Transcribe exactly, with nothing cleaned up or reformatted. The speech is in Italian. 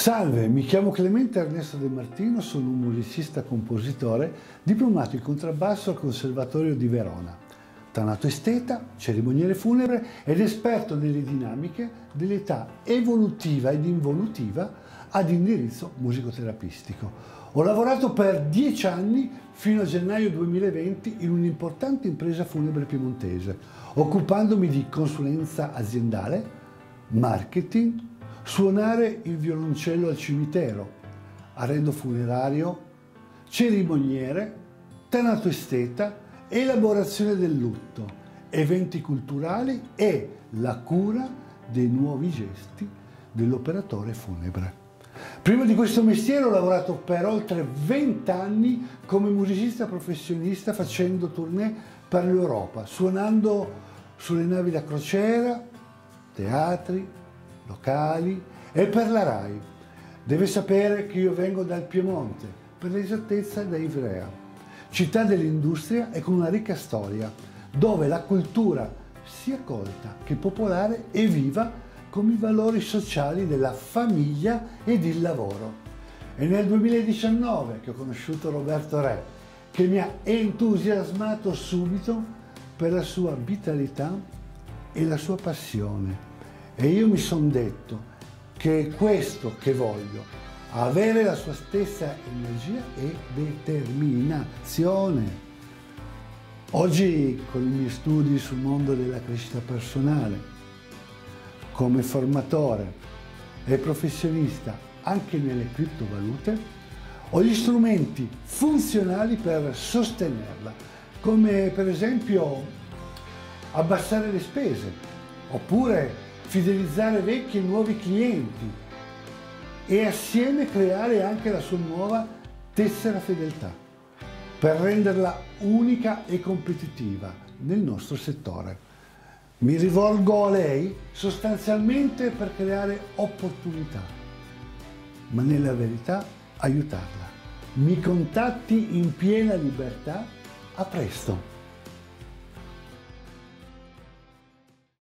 Salve, mi chiamo Clemente Ernesto De Martino, sono un musicista-compositore diplomato in contrabbasso al Conservatorio di Verona, tanato esteta, cerimoniere funebre ed esperto nelle dinamiche dell'età evolutiva ed involutiva ad indirizzo musicoterapistico. Ho lavorato per dieci anni fino a gennaio duemilaventi in un'importante impresa funebre piemontese, occupandomi di consulenza aziendale, marketing, suonare il violoncello al cimitero, arredo funerario, cerimoniere, tanato esteta, elaborazione del lutto, eventi culturali e la cura dei nuovi gesti dell'operatore funebre. Prima di questo mestiere ho lavorato per oltre venti anni come musicista professionista facendo tournée per l'Europa, suonando sulle navi da crociera, teatri, locali e per la RAI. Deve sapere che io vengo dal Piemonte, per l'esattezza da Ivrea, città dell'industria e con una ricca storia, dove la cultura sia colta che popolare e viva come i valori sociali della famiglia ed il lavoro. È nel duemiladiciannove che ho conosciuto Roberto Re, che mi ha entusiasmato subito per la sua vitalità e la sua passione. E io mi sono detto che è questo che voglio, avere la sua stessa energia e determinazione. Oggi, con i miei studi sul mondo della crescita personale, come formatore e professionista anche nelle criptovalute, ho gli strumenti funzionali per sostenerla, come per esempio abbassare le spese, oppure fidelizzare vecchi e nuovi clienti e assieme creare anche la sua nuova tessera fedeltà per renderla unica e competitiva nel nostro settore. Mi rivolgo a lei sostanzialmente per creare opportunità, ma nella verità aiutarla. Mi contatti in piena libertà. A presto!